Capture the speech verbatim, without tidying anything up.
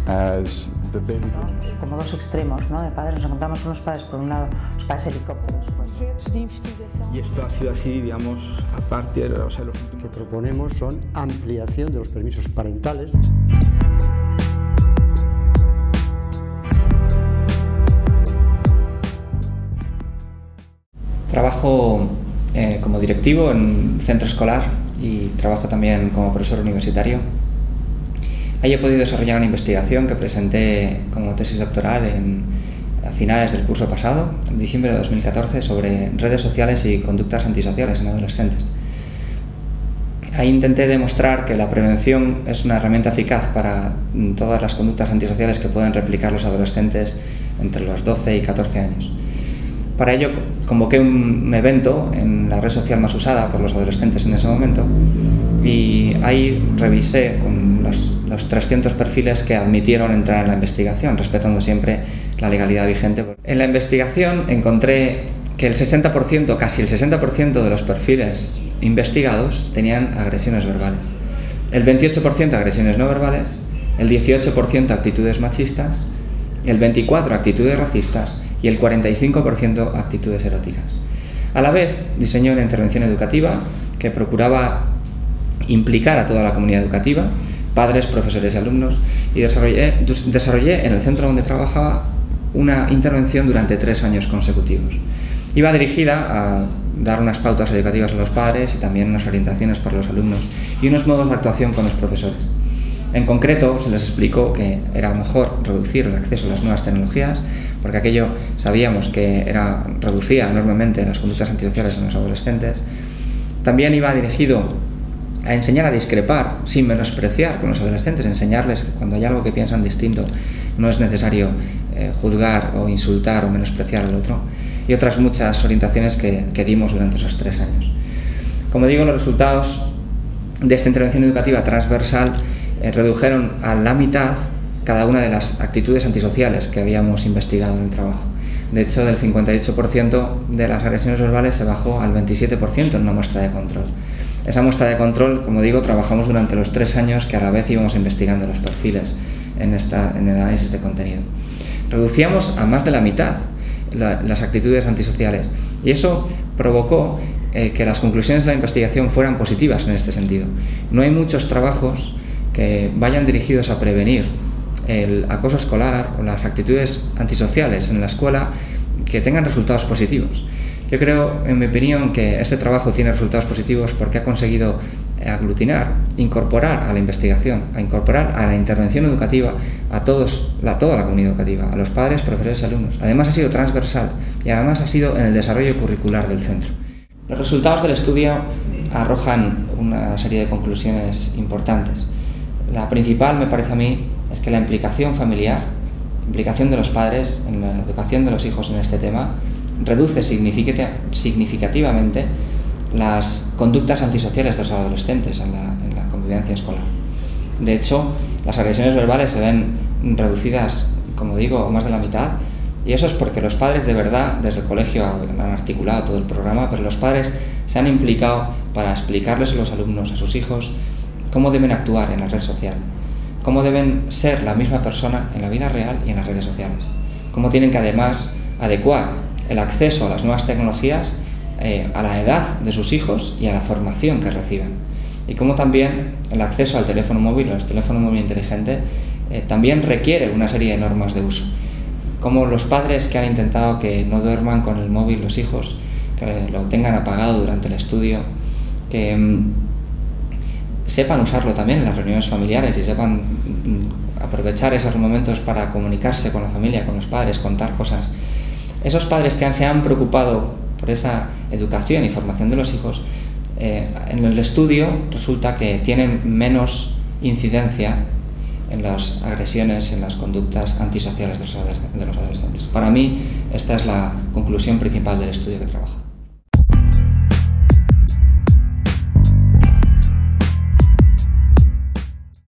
as the baby grows. Como dos extremos, ¿no? De padres, nos encontramos unos padres, por un lado, los padres helicópteros. Projetos de investigación. Y esto ha sido así, digamos, a partir, o sea, los últimos... que proponemos son ampliación de los permisos parentales. Trabajo eh, como directivo en un centro escolar y trabajo también como profesor universitario. Ahí he podido desarrollar una investigación que presenté como tesis doctoral en, a finales del curso pasado, en diciembre de dos mil catorce, sobre redes sociales y conductas antisociales en adolescentes. Ahí intenté demostrar que la prevención es una herramienta eficaz para todas las conductas antisociales que pueden replicar los adolescentes entre los doce y catorce años. Para ello convoqué un evento en la red social más usada por los adolescentes en ese momento y ahí revisé con los, los trescientos perfiles que admitieron entrar en la investigación, respetando siempre la legalidad vigente. En la investigación encontré que el sesenta por ciento, casi el sesenta por ciento de los perfiles investigados tenían agresiones verbales, el veintiocho por ciento agresiones no verbales, el dieciocho por ciento actitudes machistas, el veinticuatro por ciento actitudes racistas y el cuarenta y cinco por ciento actitudes eróticas. A la vez, diseñé una intervención educativa que procuraba implicar a toda la comunidad educativa, padres, profesores y alumnos, y desarrollé, desarrollé en el centro donde trabajaba una intervención durante tres años consecutivos. Iba dirigida a dar unas pautas educativas a los padres y también unas orientaciones para los alumnos y unos modos de actuación con los profesores. En concreto, se les explicó que era mejor reducir el acceso a las nuevas tecnologías, porque aquello sabíamos que era, reducía enormemente las conductas antisociales en los adolescentes. También iba dirigido a enseñar a discrepar, sin menospreciar con los adolescentes, enseñarles que cuando hay algo que piensan distinto no es necesario eh, juzgar o insultar o menospreciar al otro, y otras muchas orientaciones que, que dimos durante esos tres años. Como digo, los resultados de esta intervención educativa transversal eh, redujeron a la mitad cada una de las actitudes antisociales que habíamos investigado en el trabajo. De hecho, del cincuenta y ocho por ciento de las agresiones verbales se bajó al veintisiete por ciento en una muestra de control. Esa muestra de control, como digo, trabajamos durante los tres años que a la vez íbamos investigando los perfiles en, esta, en el análisis de contenido. Reducíamos a más de la mitad la, las actitudes antisociales y eso provocó eh, que las conclusiones de la investigación fueran positivas en este sentido. No hay muchos trabajos que vayan dirigidos a prevenir el acoso escolar o las actitudes antisociales en la escuela que tengan resultados positivos. Yo creo, en mi opinión, que este trabajo tiene resultados positivos porque ha conseguido aglutinar, incorporar a la investigación, a incorporar a la intervención educativa a todos, a toda la comunidad educativa, a los padres, profesores y alumnos. Además ha sido transversal y además ha sido en el desarrollo curricular del centro. Los resultados del estudio arrojan una serie de conclusiones importantes. La principal, me parece a mí, es que la implicación familiar, implicación de los padres en la educación de los hijos en este tema, reduce significativamente las conductas antisociales de los adolescentes en la, en la convivencia escolar. De hecho, las agresiones verbales se ven reducidas, como digo, más de la mitad, y eso es porque los padres de verdad, desde el colegio han articulado todo el programa, pero los padres se han implicado para explicarles a los alumnos, a sus hijos, cómo deben actuar en la red social, cómo deben ser la misma persona en la vida real y en las redes sociales, cómo tienen que además adecuar el acceso a las nuevas tecnologías eh, a la edad de sus hijos y a la formación que reciben, y cómo también el acceso al teléfono móvil, al teléfono móvil inteligente, eh, también requiere una serie de normas de uso, como los padres que han intentado que no duerman con el móvil los hijos, que lo tengan apagado durante el estudio, que mmm, sepan usarlo también en las reuniones familiares y sepan mmm, aprovechar esos momentos para comunicarse con la familia, con los padres, contar cosas. Esos padres que han, se han preocupado por esa educación y formación de los hijos, eh, en el estudio resulta que tienen menos incidencia en las agresiones, en las conductas antisociales de los adolescentes. Para mí, esta es la conclusión principal del estudio que trabajo.